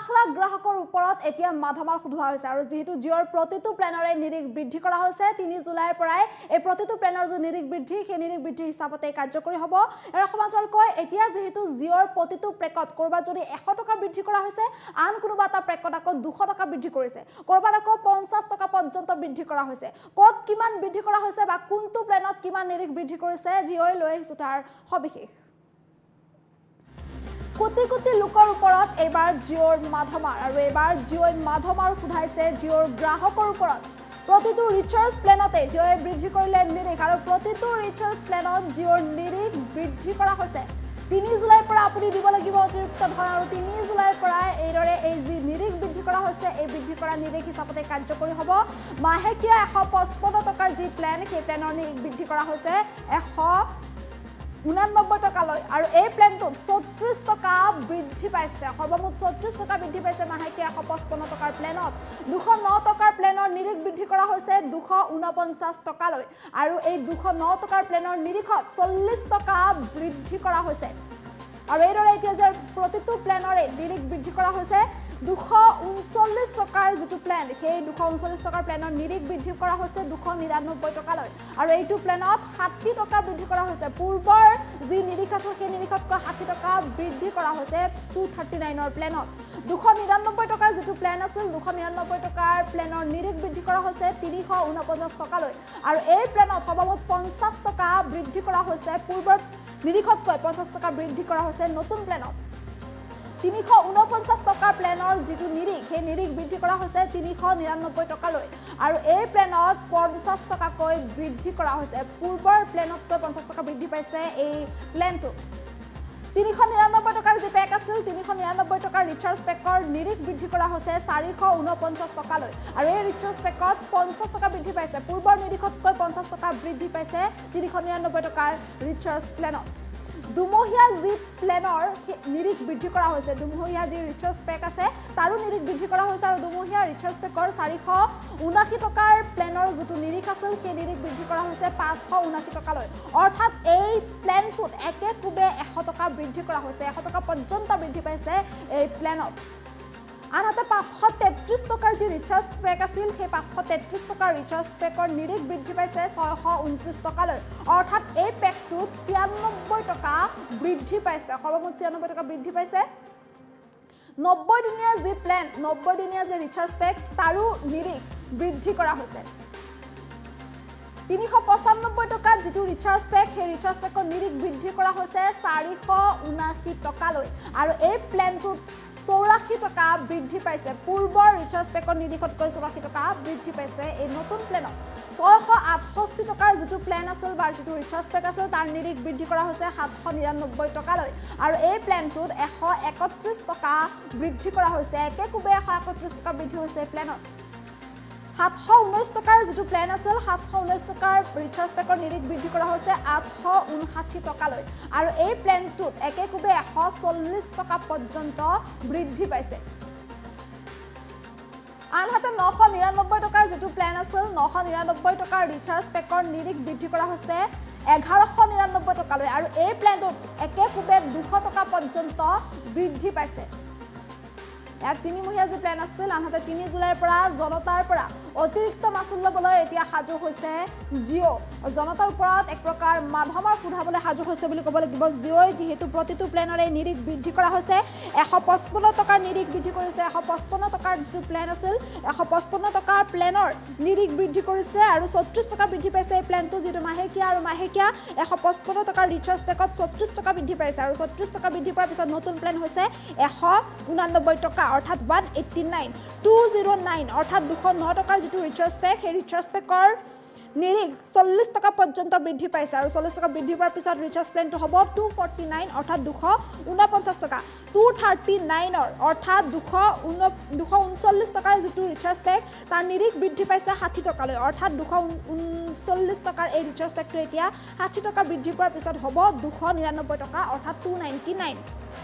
লাখ গ্ৰাহকৰ ওপৰত এতিয়া মাধমাৰ সুধোৱা হৈছে আৰু যেহেতু জিঅ'ৰ প্ৰতিটো প্লেনৰে নিৰিখ বৃদ্ধি কৰা হৈছে ৩ জুলাইৰ পৰাই এই প্ৰতিটো প্লেনৰ যে নিৰিখ বৃদ্ধি সেই নিৰিখ বৃদ্ধি হিচাপতে কাৰ্যকৰী হ'ব আৰু সমান্তৰালকৈ এতিয়া যেহেতু জিঅ'ৰ প্ৰতিটো প্ৰেকত কৰবাত যদি 100 টকা বৃদ্ধি কৰা হৈছে আন কোনোবা এটা প্ৰেকত আকৌ 200 টকা বৃদ্ধি কৰিছে কৰবাত আকৌ 50 টকা পৰ্যন্ত বৃদ্ধি কৰা হৈছে কত কিমান বৃদ্ধি কৰা হৈছে বা কোনটো প্লেনত কিমান নিৰিখ বৃদ্ধি কৰিছে জিঅ'ই লৈ আহিছো তাৰ সবিশেষ কোটি কোটি লোকৰ ওপৰত এবাৰ জিঅ'ৰ মাধমাৰ আৰু এবাৰ জিঅ'ই মাধমাৰ সুধাইছে জিঅ'ৰ গ্ৰাহকৰ ওপৰত প্ৰতিটো ৰিচাৰ্জ প্লেনতে জিঅ'ই বৃদ্ধি কৰিলে নিৰিখ আৰু প্ৰতিটো ৰিচাৰ্জ প্লেনত জিঅ'ৰ নিৰিখ বৃদ্ধি কৰা হৈছে ৩ জুলাইৰ পৰা আপুনি দিব লাগিব অতিৰিক্ত ধন আৰু ৩ জুলাইৰ পৰা এইদৰে এই যি নিৰিখ বৃদ্ধি কৰা হৈছে এই বৃদ্ধি কৰা নিৰিখ হিচাপতে কাৰ্যকৰী হ'ব মাহেকীয়া 155 টকাৰ যি প্লেন সেই প্লেনৰ নিৰিখ বৃদ্ধি কৰা হৈছে 189 টকালৈ আৰু এই প্লেনটোত 34 টকা বৃদ্ধি পাইছে সৰ্বমুঠ 34 টকা বৃদ্ধি পাইছে মাহেকীয়া 155 টকাৰ প্লেনত 209 টকাৰ প্লেনৰ নিৰিখ বৃদ্ধি কৰা হৈছে 249 টকালৈ আৰু এই 209 টকাৰ প্লেনৰ নিৰিখত 40 টকা বৃদ্ধি কৰা হৈছে আৰু এইদৰে এতিয়া যে প্ৰতিটো প্লেনৰে নিৰিখ বৃদ্ধি কৰা হৈছে 239 টকাৰ যেটো প্লেন সেই 239 টকাৰ প্লেনৰ নিৰিখ বৃদ্ধি কৰা হৈছে 299 টকালৈ আৰু এইটো প্লেনত 60 টকা বৃদ্ধি কৰা হৈছে পূৰ্বৰ যি নিৰিখ আছিল সেই নিৰিখতকৈ 60 টকা বৃদ্ধি কৰা হৈছে 239 ৰ প্লেনত 299 টকাৰ যেটো প্লেন আছিল 299 টকাৰ প্লেনৰ নিৰিখ বৃদ্ধি কৰা হৈছে 349 টকালৈ আৰু এই প্লেনত সৰ্বমুঠ 50 টকা বৃদ্ধি কৰা হৈছে পূৰ্বৰ নিৰিখতকৈ 50 টকা বৃদ্ধি কৰা হৈছে নতুন প্লেনত 349 টকাৰ প্লেনৰ যেটো নিৰিখ সেই নিৰিখ বৃদ্ধি কৰা হৈছে 399 টকালৈ আৰু এই প্লেনত 50 টকাকৈ বৃদ্ধি কৰা হৈছে পূৰ্বৰ প্লেনতকৈ 50 টকা বৃদ্ধি পাইছে এই প্লেনটো 399 টকাৰ যে পেক আছিল 399 টকাৰ ৰিচাৰ্জ পেকৰ নিৰিখ বৃদ্ধি কৰা হৈছে 449 টকালৈ আৰু এই ৰিচাৰ্জ পেকত 50 টকা বৃদ্ধি পাইছে পূৰ্বৰ নিৰিখতকৈ 50 টকা বৃদ্ধি পাইছে 399 টকাৰ ৰিচাৰ্জ প্লেনত দুমহীয়া যি প্লেনৰ নিৰিখ বৃদ্ধি কৰা হৈছে দুমহীয়া যি ৰিচাৰ্জ পেক আছে তাৰো নিৰিখ বৃদ্ধি কৰা হৈছে আৰু দুমহীয়া ৰিচাৰ্জ পেকৰ 479 টকাৰ প্লেনৰ যেটো নিৰিখ আছিল সেই নিৰিখ বৃদ্ধি কৰা হৈছে 579 টকালৈ অৰ্থাৎ এই প্লেনটোত একেকোবে 100 টকা বৃদ্ধি কৰা হৈছে 100 টকা পৰ্যন্ত বৃদ্ধি পাইছে এই প্লেনত আনহাতে 533 টকাৰ যি ৰিচাৰ্জ পেক আছিল সেই 533 টকাৰ ৰিচাৰ্জ পেকৰ নিৰিখ বৃদ্ধি পাইছে 629 টকালৈ অৰ্থাৎ এই পেকটোত 96 টকা বৃদ্ধি পাইছে সৰ্বমুঠ 96 টকা বৃদ্ধি পাইছে 90 দিনীয়া যি প্লেন 90 দিনীয়া যি ৰিচাৰ্জ পেক তাৰো নিৰিখ বৃদ্ধি কৰা হৈছে 395 টকা যেটো ৰিচাৰ্জ পেক সেই ৰিচাৰ্জ পেকৰ নিৰিখ বৃদ্ধি কৰা হৈছে 479 টকালৈ আৰু এই প্লেনটোত 84 টকা বৃদ্ধি পাইছে পূৰ্বৰ ৰিচাৰ্জ পেকৰ নিৰিখতকৈ 84 টকা বৃদ্ধি পাইছে এই নতুন প্লেনত 668 টকাৰ যেটো প্লেন আছিল বা যেটো ৰিচাৰ্জ পেক আছিল তাৰ নিৰিখ বৃদ্ধি কৰা হৈছে 799 টকালৈ আৰু এই প্লেনটোত 131 টকা বৃদ্ধি কৰা হৈছে একেকোবে 131 টকা বৃদ্ধি হৈছে প্লেনত 719 টকাৰ যেটো প্লেন আছিল 719 টকাৰ ৰিচাৰ্জ পেকৰ নিৰিখ বৃদ্ধি কৰা হৈছে 859 টকালৈ আৰু এই প্লেনটোত একেকোবে 140 টকা পৰ্যন্ত বৃদ্ধি পাইছে আনহাতে 999 টকাৰ যেটো প্লেন আছিল 999 টকাৰ ৰিচাৰ্জ পেকৰ নিৰিখ বৃদ্ধি কৰা হৈছে 1199 টকালৈ আৰু এই প্লেনটোত একেকোবে 200 টকা পৰ্যন্ত বৃদ্ধি পাইছে ইয়াৰ 3 মহীয়া যে প্লেন আছিল আনহাতে 3 জুলাইৰ পৰা জনতাৰ পৰা অতিৰিক্ত মাচুল লবলৈ এতিয়া সাজু হৈছে জিঅ' জনতাৰ ওপৰত এক প্ৰকাৰ মাধমাৰ সুধাবলৈ সাজু হৈছে বুলি ক'ব লাগিব জিঅ'ই যেহেতু প্ৰতিটো প্লেনৰে নিৰিখ বৃদ্ধি কৰা হৈছে 155 টকাৰ নিৰিখ বৃদ্ধি কৰিছে 155 টকাৰ যেটো প্লেন আছিল 155 টকাৰ প্লেনৰ নিৰিখ বৃদ্ধি কৰিছে আৰু 34 টকা বৃদ্ধি পাইছে এই প্লেনটো যেটো মাহেকীয়া আৰু মাহেকীয়া 155 টকাৰ ৰিচাৰ্জ পেকত 34 টকা বৃদ্ধি পাইছে আৰু 34 টকা বৃদ্ধি পোৱাৰ পিছত নতুন প্লেন হৈছে 189 টকা অৰ্থাৎ 189 209 অৰ্থাৎ 209 টকাৰ যেটো ৰিচাৰ্জ পেক সেই ৰিচাৰ্জ পেকৰ নিৰিখ 40 টকা পৰ্যন্ত বৃদ্ধি পাইছে আৰু 40 টকা বৃদ্ধি পোৱাৰ পিছত ৰিচাৰ্জ প্লেনটো হ'ব 249 অৰ্থাৎ 249 টকা 239 অৰ্থাৎ 239 টকাৰ যেটো ৰিচাৰ্জ পেক তাৰ নিৰিখ বৃদ্ধি পাইছে 60 টকালৈ অৰ্থাৎ 239 টকাৰ এই ৰিচাৰ্জ পেকটো এতিয়া 60 টকা বৃদ্ধি পোৱাৰ পিছত হ'ব 299 টকা অৰ্থাৎ 299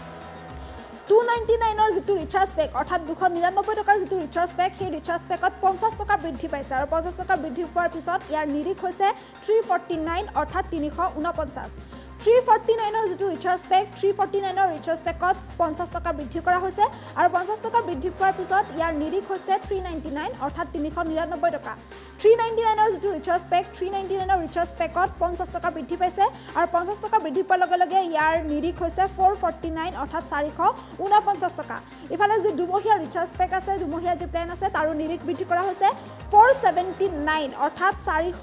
299 যেটো ৰিচাৰ্জ পেক অৰ্থাৎ 299 টকাৰ যেটো ৰিচাৰ্জ পেক সেই ৰিচাৰ্জ পেকত 50 টকা বৃদ্ধি পাইছে আৰু 50 টকা বৃদ্ধি পোৱাৰ পিছত ইয়াৰ নিৰিখ হৈছে 349 অৰ্থাৎ 349 349 যেটো ৰিচাৰ্জ পেক 349 ৰিচাৰ্জ পেকত 50 টকা বৃদ্ধি কৰা হৈছে আৰু 50 টকা বৃদ্ধি কৰাৰ পিছত ইয়াৰ নিৰিখ হৈছে 399 অৰ্থাৎ 399 টকা 399 যেটো ৰিচাৰ্জ পেক 399 ৰিচাৰ্জ পেকত 50 টকা বৃদ্ধি পাইছে আৰু 50 টকা বৃদ্ধি পোৱাৰ লগে লগে ইয়াৰ নিৰিখ হৈছে 449 অৰ্থাৎ 449 টকা ইফালে যে দুমহীয়া ৰিচাৰ্জ পেক আছে দুমহীয়া যে প্ল্যান আছে তাৰো নিৰিখ বৃদ্ধি কৰা হৈছে 479 অৰ্থাৎ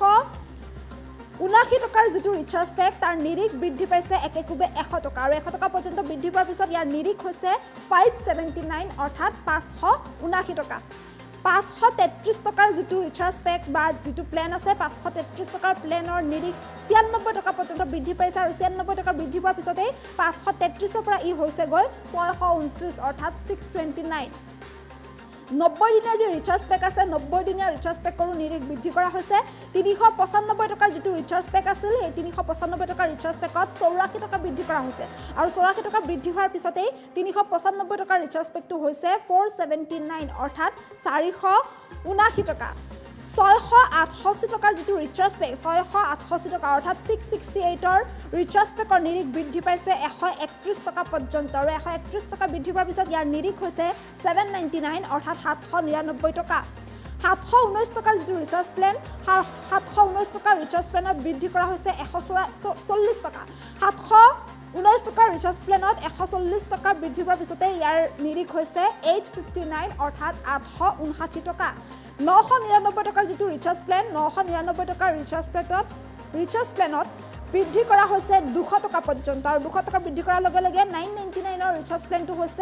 479 টকাৰ যেটো ৰিচাৰ্জ পেক তাৰ নিৰিখ বৃদ্ধি পাইছে একেকুবে 100 টকা আৰু 100 টকা পৰ্যন্ত বৃদ্ধি পোৱাৰ পিছত ইয়াৰ নিৰিখ হৈছে 579 অৰ্থাৎ 579 টকা 533 টকাৰ যেটো ৰিচাৰ্জ পেক বা যেটো প্ল্যান আছে 533 টকাৰ প্ল্যানৰ নিৰিখ 96 টকা পৰ্যন্ত বৃদ্ধি পাইছে আৰু 96 টকা বৃদ্ধি পোৱাৰ পিছতে 533 ৰ পৰা ই হৈছে গৈ 629 অৰ্থাৎ 629 90 দিনীয়া যে ৰিচাৰ্জ পেক আছে 90 দিনীয়া ৰিচাৰ্জ পেকৰো নিৰিখ বৃদ্ধি কৰা হৈছে 395 টকাৰ যেটো ৰিচাৰ্জ পেক আছিল এই 395 টকাৰ ৰিচাৰ্জ পেকত 84 টকা বৃদ্ধি কৰা হৈছে আৰু 84 টকা বৃদ্ধি হোৱাৰ পিছতে 395 টকাৰ ৰিচাৰ্জ পেকটো হৈছে 479 অৰ্থাৎ 479 টকা 668 টকাৰ যেটো ৰিচাৰ্জ পেক 668 টকা অৰ্থাৎ 668 ৰ ৰিচাৰ্জ পেকৰ নিৰিখ বৃদ্ধি পাইছে 131 টকা পৰ্যন্ত আৰু 131 টকা বৃদ্ধি হোৱাৰ পিছত ইয়াৰ নিৰিখ হৈছে 799 অৰ্থাৎ 799 টকা 719 টকাৰ যেটো ৰিচাৰ্জ প্ল্যান 719 টকাৰ ৰিচাৰ্জ প্ল্যানত বৃদ্ধি কৰা হৈছে 140 টকা 719 টকাৰ ৰিচাৰ্জ প্ল্যানত 140 টকা বৃদ্ধি হোৱাৰ পিছতে ইয়াৰ নিৰিখ হৈছে 859 অৰ্থাৎ 859 টকা 999 টকাৰ যেটো ৰিচাৰ্জ প্ল্যান 999 টকাৰ ৰিচাৰ্জ প্ল্যানত বৃদ্ধি কৰা হৈছে 200 টকা পৰ্যন্ত আৰু 200 টকা বৃদ্ধি কৰাৰ লগে লগে 999 ৰ ৰিচাৰ্জ প্ল্যানটো হৈছে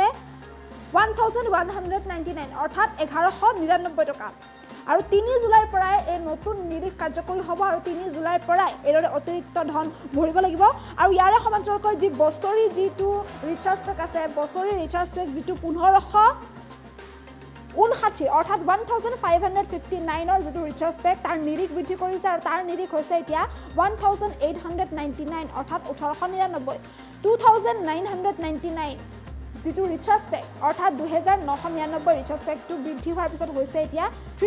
1199 অৰ্থাৎ 1199 টকা আৰু 3 জুলাইৰ পৰা এই নতুন নিৰিখ কাৰ্যকৰী হ'ব আৰু 3 জুলাইৰ পৰা এৰৰে অতিৰিক্ত ধন ভৰিব লাগিব আৰু ইয়াৰে সমান্তৰালকৈ যি বছৰি যিটো ৰিচাৰ্জ পেক আছে বছৰি ৰিচাৰ্জ পেক যিটো 1559 অৰ্থাৎ 1559 ৰ যেটো ৰিচাৰ্জ পেক তাৰ নিৰিখ বৃদ্ধি কৰিছে আৰু তাৰ নিৰিখ হৈছে এতিয়া 1899 অৰ্থাৎ 1899 2999 যেটো ৰিচাৰ্জ পেক অৰ্থাৎ 2999 ৰিচাৰ্জ পেকটো বৃদ্ধি হোৱাৰ পিছত হৈছে এতিয়া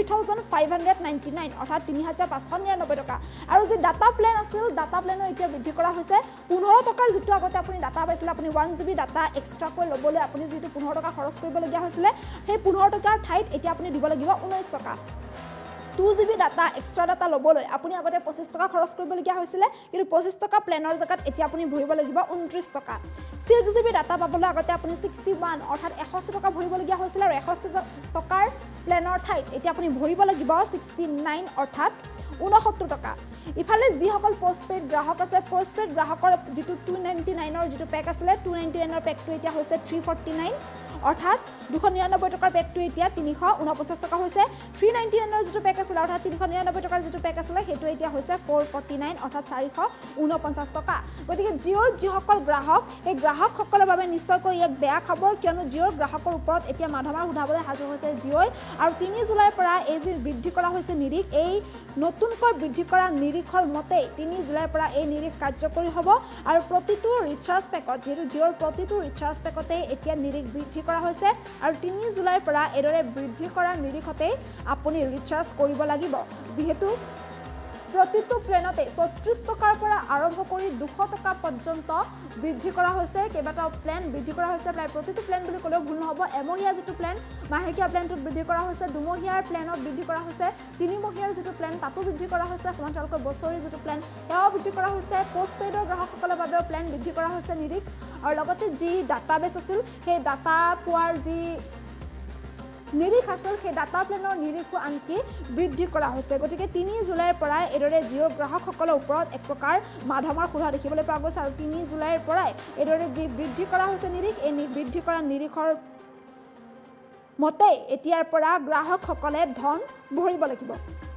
3599 অৰ্থাৎ 3599 টকা আৰু যে ডাটা প্ল্যান আছিল ডাটা প্ল্যানৰ এতিয়া বৃদ্ধি কৰা হৈছে 15 টকাৰ যেটো আগতে আপুনি ডাটা পাইছিল আপুনি 1 GB ডাটা এক্সট্ৰা কৈ লবলৈ আপুনি যেটো 15 টকা খৰচ কৰিব লগিয়া হৈছিল সেই 15 টকাৰ ঠাইত এতিয়া আপুনি দিব লাগিব 19 টকা 2 GB ডাটা এক্সট্ৰা ডাটা লবলৈ আপুনি আগতে 25 টকা খৰচ কৰিব লগিয়া হৈছিল কিন্তু 25 টকা প্ল্যানৰ জাগাত এতিয়া আপুনি ভৰিব লাগিব 29 টকা 6 GB ডাটা পাবলৈ আগতে আপুনি 61 অৰ্থাৎ 180 টকা ভৰিব লগিয়া হৈছিল আৰু 180 টকাৰ প্ল্যানৰ ঠাইত এতিয়া আপুনি ভৰিব লাগিব 69 অৰ্থাৎ 69 টকা ইফালে যি সকল পোষ্টপেড গ্ৰাহক আছে পোষ্টপেড গ্ৰাহকৰ যেটো 299 ৰ যেটো পেক আছিল 299 ৰ পেকটো এতিয়া হৈছে 349 অৰ্থাৎ 299 টকাৰ পেকটো এতিয়া 349 টকা হৈছে 399 ৰ যেটো পেক আছিল অৰ্থাৎ 399 টকাৰ যেটো পেক আছিল হেতু এতিয়া হৈছে 449 অৰ্থাৎ 449 টকা গতিকে জিঅ'ৰ যিসকল গ্ৰাহক এই গ্ৰাহকসকলৰ বাবে নিশ্চয়কৈ এক বেয়া খবৰ কিয়নো জিঅ'ৰ গ্ৰাহকৰ ওপৰত এতিয়া মাধমাৰ উঠাবলৈ হাজু হৈছে জিঅ'ই আৰু 3 জুলাইৰ পৰা এই যে বৃদ্ধি কৰা হৈছে নিৰিখ এই নতুনকৈ বৃদ্ধি কৰা নিৰিখৰ মতে 3 জুলাইৰ পৰা এই নিৰিখ কাৰ্যকৰী হ'ব আৰু প্ৰতিটো ৰিচাৰ্জ পেকত যেটো জিঅ'ৰ প্ৰতিটো ৰিচাৰ্জ পেকতে এতিয়া নিৰিখ বৃদ্ধি কৰা হৈছে আৰু 3 জুলাইৰ পৰা এদৰে বৃদ্ধি কৰা নিৰিখতে আপুনি ৰিচাৰ্জ কৰিব লাগিব যেহেতু প্ৰতিটো প্ল্যানতে 34 টকাৰ পৰা আৰম্ভ কৰি 200 টকা পৰ্যন্ত বৃদ্ধি কৰা হৈছে কেইবাটাও প্ল্যান বৃদ্ধি কৰা হৈছে প্ৰায় প্ৰতিটো প্ল্যান বুলি ক'লেও ভুল নহব এমহীয়া যেটো প্ল্যান মাহেকীয়া প্ল্যানটোত বৃদ্ধি কৰা হৈছে দুমহীয়াৰ প্ল্যানত বৃদ্ধি কৰা হৈছে তিনিমহীয়াৰ যেটো প্ল্যান তাতো বৃদ্ধি কৰা হৈছে সমান্তৰালকৈ বছৰি যেটো প্ল্যান তাও বৃদ্ধি কৰা হৈছে পোষ্টপেডৰ গ্ৰাহকসকলৰ বাবে প্ল্যান বৃদ্ধি কৰা হৈছে নিৰিখ আৰু লগতে যি ডাটাবেছ আছিল সেই ডাটা পোৱাৰ যি নিৰিখ আছিল সেই ডাটা প্ল্যানৰ নিৰিখো আনকি বৃদ্ধি কৰা হৈছে গতিকে 3 জুলাইৰ পৰা এদৰে জিঅ'ৰ গ্ৰাহকসকলৰ ওপৰত এক প্ৰকাৰ মাধমাৰ খুৰা দেখিবলৈ পোৱা গৈছে আৰু 3 জুলাইৰ পৰা এদৰে যি বৃদ্ধি কৰা হৈছে নিৰিখ এই বৃদ্ধি কৰা নিৰিখৰ মতে এতিয়াৰ পৰা গ্ৰাহকসকলে ধন ভৰিব লাগিব